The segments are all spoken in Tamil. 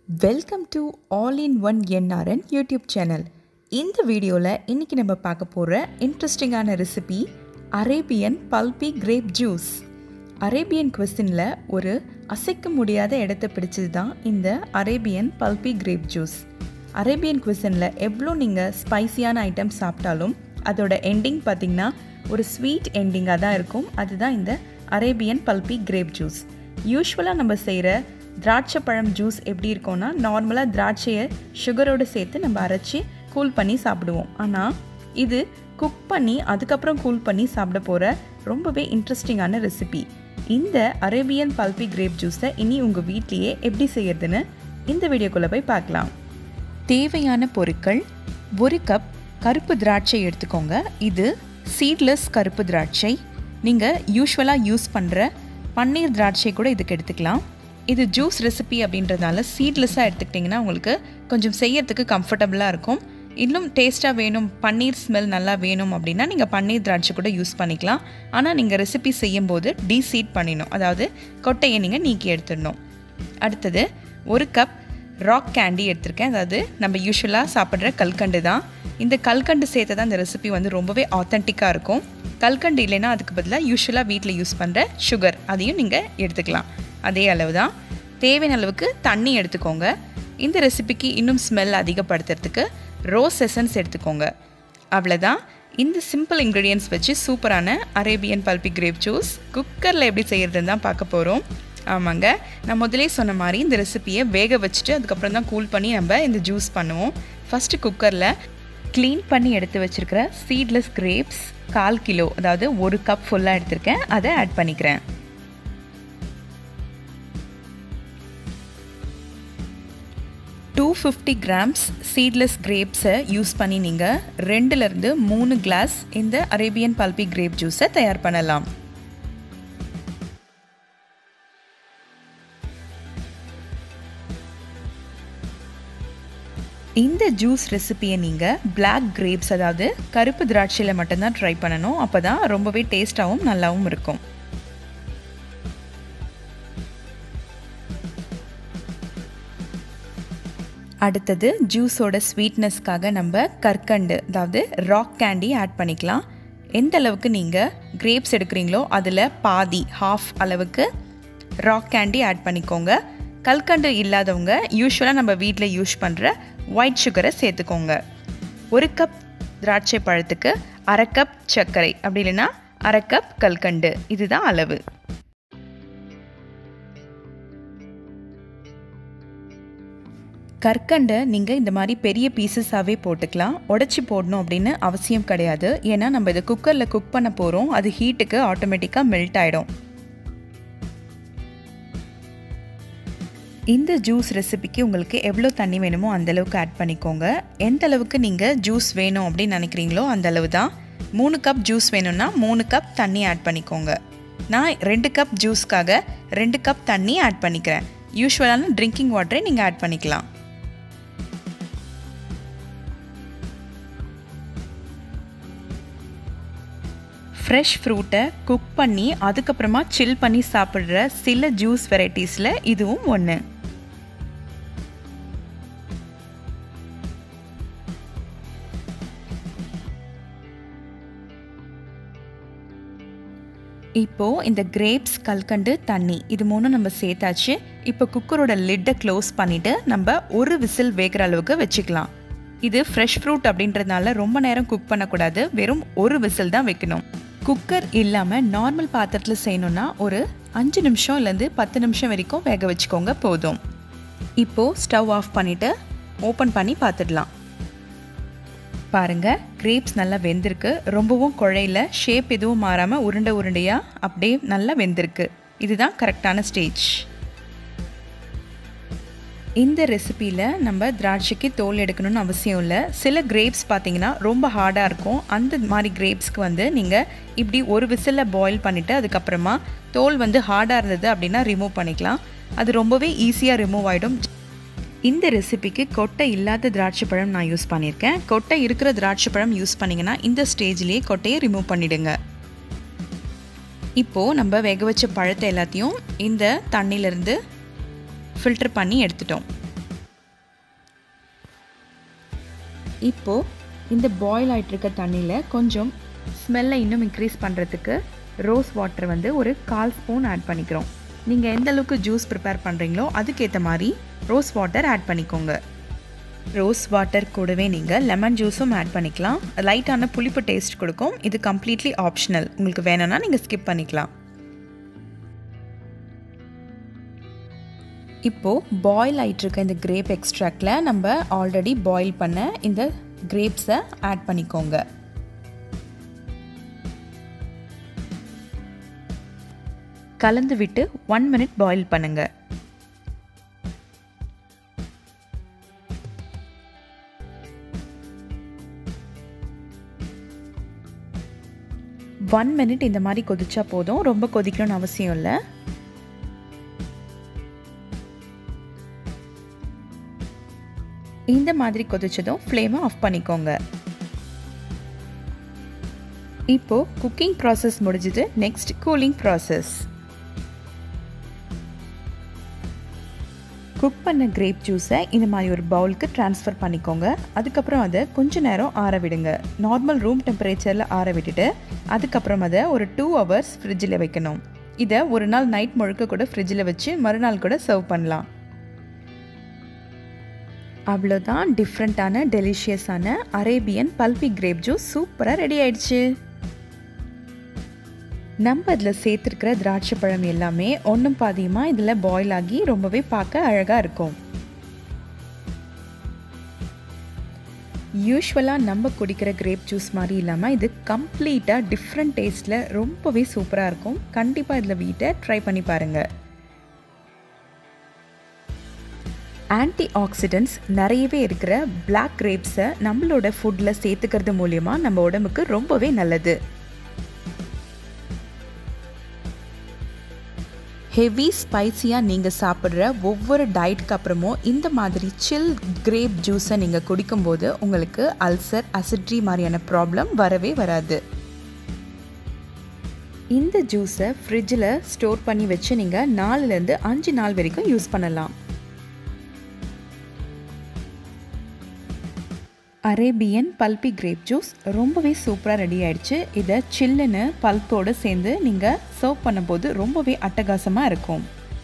Welcome to all in one NRN YouTube channel. இந்த வீடியோவில் இன்றைக்கி நம்ம பார்க்க போகிற இன்ட்ரெஸ்டிங்கான recipe Arabian pulpy grape juice. Arabian குவிசினில் ஒரு அசைக்க முடியாத இடத்தை பிடிச்சது தான் இந்த Arabian pulpy grape juice. Arabian குவிசினில் எவ்வளோ நீங்கள் ஸ்பைசியான ஐட்டம் சாப்பிட்டாலும் அதோட எண்டிங் பார்த்திங்கன்னா ஒரு ஸ்வீட் எண்டிங்காக தான் இருக்கும். அதுதான் இந்த அரேபியன் பல்பி கிரேப் ஜூஸ். யூஸ்வலாக நம்ம செய்கிற திராட்சை பழம் ஜூஸ் எப்படி இருக்கும்னா, நார்மலாக திராட்சையை சுகரோடு சேர்த்து நம்ம அரைச்சி கூல் பண்ணி சாப்பிடுவோம். ஆனால் இது குக் பண்ணி அதுக்கப்புறம் கூல் பண்ணி சாப்பிட போகிற ரொம்பவே இன்ட்ரெஸ்டிங்கான ரெசிபி. இந்த அரேபியன் பல்பி கிரேப் ஜூஸை இனி உங்கள் வீட்லேயே எப்படி செய்யறதுன்னு இந்த வீடியோக்குள்ளே போய் பார்க்கலாம். தேவையான பொருட்கள்: ஒரு கப் கருப்பு திராட்சை எடுத்துக்கோங்க. இது சீட்லெஸ் கருப்பு திராட்சை. நீங்கள் யூஸ்வலாக யூஸ் பண்ணுற பன்னீர் திராட்சை கூட இதுக்கு எடுத்துக்கலாம். இது ஜூஸ் ரெசிபி அப்படின்றதால சீட்லெஸ்ஸாக எடுத்துக்கிட்டிங்கன்னா உங்களுக்கு கொஞ்சம் செய்யறதுக்கு கம்ஃபர்டபுளாக இருக்கும். இன்னும் டேஸ்ட்டாக வேணும், பன்னீர் ஸ்மெல் நல்லா வேணும் அப்படின்னா நீங்கள் பன்னீர் திராட்சை கூட யூஸ் பண்ணிக்கலாம். ஆனால் நீங்கள் ரெசிபி செய்யும்போது டீசீட் பண்ணிடணும், அதாவது கொட்டையை நீங்கள் நீக்கி எடுத்துடணும். அடுத்தது ஒரு கப் ராக் கேண்டி எடுத்திருக்கேன். அதாவது நம்ம யூஸ்வலாக சாப்பிட்ற கல்கண்டு தான். இந்த கல்கண்டு சேர்த்து தான் இந்த ரெசிபி வந்து ரொம்பவே ஆத்தென்டிக்காக இருக்கும். கல்கண்டு இல்லைன்னா அதுக்கு பதிலாக யூஸ்வலாக வீட்டில் யூஸ் பண்ணுற சுகர், அதையும் நீங்கள் எடுத்துக்கலாம். அதே அளவு தான். தேவையான அளவுக்கு தண்ணி எடுத்துக்கோங்க. இந்த ரெசிபிக்கு இன்னும் ஸ்மெல் அதிகப்படுத்துறதுக்கு ரோஸ் எசன்ஸ் எடுத்துக்கோங்க. அவ்வளோதான். இந்த சிம்பிள் இன்க்ரீடியன்ட்ஸ் வச்சு சூப்பரான அரேபியன் பல்பி கிரேப் ஜூஸ் குக்கரில் எப்படி செய்கிறதுன்னு தான் பார்க்க போகிறோம். ஆமாங்க, நான் முதலே சொன்ன மாதிரி இந்த ரெசிபியை வேக வச்சுட்டு அதுக்கப்புறம் தான் கூல் பண்ணி நம்ம இந்த ஜூஸ் பண்ணுவோம். ஃபஸ்ட்டு குக்கரில் க்ளீன் பண்ணி எடுத்து வச்சுருக்கிற சீட்லெஸ் கிரேப்ஸ் 1/4 கிலோ, அதாவது 1 கப் ஃபுல்லாக எடுத்திருக்கேன், அதை ஆட் பண்ணிக்கிறேன். 250 கிராம்ஸ் சீட்லெஸ் கிரேப்ஸை யூஸ் பண்ணி நீங்கள் 2லேருந்து 3 கிளாஸ் இந்த அரேபியன் பல்பி கிரேப் ஜூஸை தயார் பண்ணலாம். இந்த ஜூஸ் ரெசிபியை நீங்கள் பிளாக் கிரேப்ஸ், அதாவது கருப்பு திராட்சையில் மட்டும்தான் ட்ரை பண்ணணும். அப்போ தான் ரொம்பவே டேஸ்ட்டாகவும் நல்லாவும் இருக்கும். அடுத்தது ஜூஸோட ஸ்வீட்னஸ்க்காக நம்ம கற்கண்டு, அதாவது ராக் கேண்டி ஆட் பண்ணிக்கலாம். எந்த அளவுக்கு நீங்கள் கிரேப்ஸ் எடுக்கிறீங்களோ அதில் பாதி, ஹாஃப் அளவுக்கு ராக் கேண்டி ஆட் பண்ணிக்கோங்க. கல்கண்டு இல்லாதவங்க யூஸ்வலாக நம்ம வீட்டில் யூஸ் பண்ணுற ஒயிட் சுகரை சேர்த்துக்கோங்க. 1 கப் திராட்சை பழத்துக்கு 1/2 கப் சர்க்கரை, அப்படி இல்லைன்னா 1/2 கப் கல்கண்டு, இதுதான் அளவு. கற்கண்டை நீங்கள் இந்த மாதிரி பெரிய பீசஸாகவே போட்டுக்கலாம். உடச்சி போடணும் அப்படின்னு அவசியம் கிடையாது. ஏன்னா நம்ம இதை குக்கரில் குக் பண்ண போகிறோம். அது ஹீட்டுக்கு ஆட்டோமேட்டிக்காக மெல்ட் ஆகிடும். இந்த ஜூஸ் ரெசிபிக்கு உங்களுக்கு எவ்வளோ தண்ணி வேணுமோ அந்தளவுக்கு ஆட் பண்ணிக்கோங்க. எந்த அளவுக்கு நீங்கள் ஜூஸ் வேணும் அப்படின்னு நினைக்கிறீங்களோ அந்த அளவு தான். 3 கப் ஜூஸ் வேணும்னா 3 கப் தண்ணி ஆட் பண்ணிக்கோங்க. நான் 2 கப் ஜூஸ்க்காக 2 கப் தண்ணி ஆட் பண்ணிக்கிறேன். யூஸ்வலான ட்ரிங்கிங் வாட்டரை நீங்கள் ஆட் பண்ணிக்கலாம். ஃப்ரெஷ் ஃப்ரூட்டை குக் பண்ணி அதுக்கப்புறமா சில் பண்ணி சாப்பிட்ற சில ஜூஸ் வெரைட்டிஸில் இதுவும் ஒன்று. இப்போது இந்த கிரேப்ஸ், கல்கண்டு, தண்ணி இது மூணும் நம்ம சேர்த்தாச்சு. இப்போ குக்கரோட லிட்டை க்ளோஸ் பண்ணிவிட்டு நம்ம ஒரு விசில் வேகிற அளவுக்கு வச்சுக்கலாம். இது ஃப்ரெஷ் ஃப்ரூட் அப்படின்றதுனால ரொம்ப நேரம் குக் பண்ணக்கூடாது, வெறும் ஒரு விசில் தான் வைக்கணும். குக்கர் இல்லாமல் நார்மல் பாத்திரத்தில் செய்யணுன்னா ஒரு 5 நிமிஷம் இல்லைருந்து 10 நிமிஷம் வரைக்கும் வேக வச்சுக்கோங்க, போதும். இப்போது ஸ்டவ் ஆஃப் பண்ணிவிட்டு ஓப்பன் பண்ணி பார்த்துடலாம். பாருங்கள், கிரேப்ஸ் நல்லா வெந்திருக்கு. ரொம்பவும் குழையில, ஷேப் எதுவும் மாறாமல் உருண்டை உருண்டையாக அப்படியே நல்லா வெந்திருக்கு. இதுதான் கரெக்டான ஸ்டேஜ். இந்த ரெசிப்பியில் நம்ம திராட்சைக்கு தோல் எடுக்கணும்னு அவசியம் இல்லை. சில கிரேப்ஸ் பார்த்திங்கன்னா ரொம்ப ஹார்டாக இருக்கும். அந்த மாதிரி கிரேப்ஸ்க்கு வந்து நீங்கள் இப்படி ஒரு விசிலில் பாயில் பண்ணிவிட்டு அதுக்கப்புறமா தோல் வந்து ஹார்டாக இருந்தது அப்படின்னா ரிமூவ் பண்ணிக்கலாம். அது ரொம்பவே ஈஸியாக ரிமூவ் ஆகிடும். இந்த ரெசிபிக்கு கொட்டை இல்லாத திராட்சை பழம் நான் யூஸ் பண்ணியிருக்கேன். கொட்டை இருக்கிற திராட்சை பழம் யூஸ் பண்ணிங்கன்னா இந்த ஸ்டேஜ்லேயே கொட்டையை ரிமூவ் பண்ணிவிடுங்க. இப்போது நம்ம வேக வச்ச பழத்தை எல்லாத்தையும் இந்த தண்ணியிலேருந்து ஃபில்டர் பண்ணி எடுத்துட்டோம். இப்போது இந்த பாயில் ஆகிட்டு இருக்க தண்ணியில் கொஞ்சம் ஸ்மெல்லை இன்னும் இன்க்ரீஸ் பண்ணுறதுக்கு ரோஸ் வாட்டர் வந்து ஒரு 1/4 ஸ்பூன் ஆட் பண்ணிக்கிறோம். நீங்கள் எந்த அளவுக்கு ஜூஸ் ப்ரிப்பேர் பண்ணுறீங்களோ அதுக்கேற்ற மாதிரி ரோஸ் வாட்டர் ஆட் பண்ணிக்கோங்க. ரோஸ் வாட்டர் கூடவே நீங்கள் லெமன் ஜூஸும் ஆட் பண்ணிக்கலாம். லைட்டான புளிப்பு டேஸ்ட் கொடுக்கும். இது கம்ப்ளீட்லி ஆப்ஷனல். உங்களுக்கு வேணும்னா நீங்கள் ஸ்கிப் பண்ணிக்கலாம். இப்போது பாயில் ஆகிட்டுருக்க இந்த கிரேப் எக்ஸ்ட்ராக்டில் நம்ம ஆல்ரெடி பாயில் பண்ண இந்த கிரேப்ஸை ஆட் பண்ணிக்கோங்க. கலந்து விட்டு 1 மினிட் பாயில் பண்ணுங்க. ஒன் மினிட் இந்த மாதிரி கொதிச்சா போதும். ரொம்ப கொதிக்கணும்னு அவசியம் இல்லை. இந்த மாதிரி கொதிச்சதும் ஃப்ளேமை ஆஃப் பண்ணிக்கோங்க. இப்போது குக்கிங் ப்ராசஸ் முடிஞ்சது. Next cooling process. குக் பண்ண கிரேப் ஜூஸை இந்த மாதிரி ஒரு பவுலுக்கு ட்ரான்ஸ்ஃபர் பண்ணிக்கோங்க. அதுக்கப்புறம் அதை கொஞ்ச நேரம் ஆற விடுங்க. நார்மல் ரூம் டெம்பரேச்சரில் ஆற விட்டுட்டு அதுக்கப்புறம் அதை ஒரு 2 ஹவர்ஸ் ஃப்ரிட்ஜில் வைக்கணும். இதை ஒரு நாள் நைட் முழுக்க கூட ஃப்ரிட்ஜில் வச்சு மறுநாள் கூட சர்வ் பண்ணலாம். அவ்வளோதான், டிஃப்ரெண்ட்டான டெலிஷியஸான அரேபியன் பல்பி கிரேப் ஜூஸ் சூப்பராக ரெடி ஆயிடுச்சு. நம்ம இதில் சேர்த்துருக்கிற திராட்சை பழம் எல்லாமே ஒன்றும் பாதியமாக இதில் பாயில் ஆகி ரொம்பவே பார்க்க அழகாக இருக்கும். யூஸ்வலாக நம்ம குடிக்கிற கிரேப் ஜூஸ் மாதிரி இல்லாமல் இது கம்ப்ளீட்டாக டிஃப்ரெண்ட் டேஸ்ட்டில் ரொம்பவே சூப்பராக இருக்கும். கண்டிப்பாக இதில் வீட்டை ட்ரை பண்ணி பாருங்கள். ஆன்டி ஆக்சிடென்ட்ஸ் நிறையவே இருக்கிற பிளாக் கிரேப்ஸை நம்மளோட ஃபுட்டில் சேர்த்துக்கிறது மூலமா நம்ம உடம்புக்கு ரொம்பவே நல்லது. ஹெவி ஸ்பைசியாக நீங்கள் சாப்பிட்ற ஒவ்வொரு டயட்க்கு அப்புறமும் இந்த மாதிரி சில் கிரேப் ஜூஸை நீங்கள் குடிக்கும்போது உங்களுக்கு அல்சர், அசிட்ரி மாதிரியான ப்ராப்ளம் வரவே வராது. இந்த ஜூஸை ஃப்ரிட்ஜில் ஸ்டோர் பண்ணி வச்சு நீங்கள் 4லேருந்து 5 நாள் வரைக்கும் யூஸ் பண்ணலாம். அரேபியன் பல்பி கிரேப் ஜூஸ் ரொம்பவே சூப்பராக ரெடி ஆயிடுச்சு. இதை சில்லுன்னு பல்ப்போடு சேர்ந்து நீங்கள் சர்வ் பண்ணும்போது ரொம்பவே அட்டகாசமாக இருக்கும்.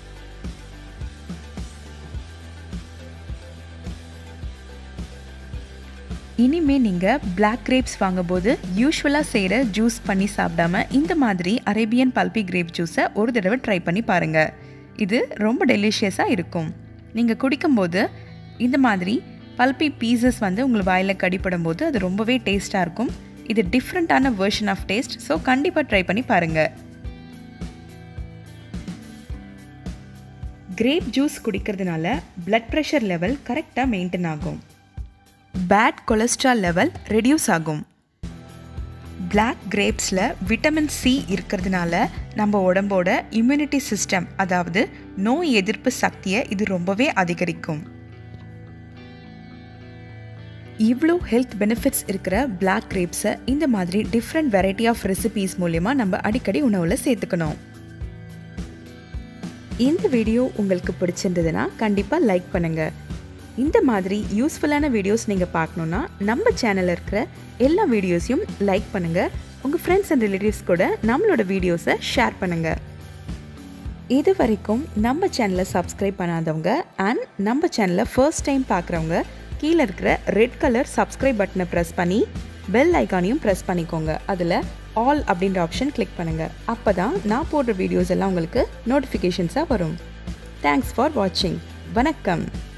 இனிமேல் நீங்கள் பிளாக் கிரேப்ஸ் வாங்கும்போது யூஸ்வலாக செய்கிற ஜூஸ் பண்ணி சாப்பிடாம இந்த மாதிரி அரேபியன் பல்பி கிரேப் ஜூஸை ஒரு தடவை ட்ரை பண்ணி பாருங்கள். இது ரொம்ப டெலிஷியஸாக இருக்கும். நீங்கள் குடிக்கும்போது இந்த மாதிரி பல்பி பீசஸ் வந்து உங்கள் வாயில் கடிப்படும் போது அது ரொம்பவே டேஸ்ட்டாக இருக்கும். இது டிஃப்ரெண்ட்டான வெர்ஷன் ஆஃப் டேஸ்ட். ஸோ கண்டிப்பாக ட்ரை பண்ணி பாருங்கள். கிரேப் ஜூஸ் குடிக்கிறதுனால பிளட் ப்ரெஷர் லெவல் கரெக்டாக மெயின்டைன் ஆகும். பேட் கொலஸ்ட்ரால் லெவல் ரெடியூஸ் ஆகும். பிளாக் கிரேப்ஸில் விட்டமின் சி இருக்கிறதுனால நம்ம உடம்போட இம்யூனிட்டி சிஸ்டம், அதாவது நோய் எதிர்ப்பு சக்தியை இது ரொம்பவே அதிகரிக்கும். இவ்வளோ ஹெல்த் பெனிஃபிட்ஸ் இருக்கிற பிளாக் கிரேப்ஸை இந்த மாதிரி டிஃப்ரெண்ட் வெரைட்டி ஆஃப் ரெசிபீஸ் மூலமா நம்ம அடிக்கடி உணவில் சேர்த்துக்கணும். இந்த வீடியோ உங்களுக்கு பிடிச்சிருந்ததுன்னா கண்டிப்பாக லைக் பண்ணுங்கள். இந்த மாதிரி யூஸ்ஃபுல்லான வீடியோஸ் நீங்கள் பார்க்கணுன்னா நம்ம சேனலில் இருக்கிற எல்லா வீடியோஸையும் லைக் பண்ணுங்கள். உங்கள் ஃப்ரெண்ட்ஸ் அண்ட் ரிலேட்டிவ்ஸ் கூட நம்மளோட வீடியோஸை ஷேர் பண்ணுங்கள். இது வரைக்கும் நம்ம சேனலை சப்ஸ்கிரைப் பண்ணாதவங்க அண்ட் நம்ம சேனலை ஃபர்ஸ்ட் டைம் பார்க்குறவங்க கீழே இருக்கிற ரெட் கலர் சப்ஸ்கிரைப் பட்டனை ப்ரெஸ் பண்ணி பெல் ஐக்கானையும் ப்ரெஸ் பண்ணிக்கோங்க. அதில் ஆல் அப்படின்ற ஆப்ஷன் கிளிக் பண்ணுங்கள். அப்போ தான் நான் போடுற வீடியோஸ் எல்லாம் உங்களுக்கு நோட்டிஃபிகேஷன்ஸாக வரும். தேங்க்ஸ் ஃபார் வாட்சிங். வணக்கம்.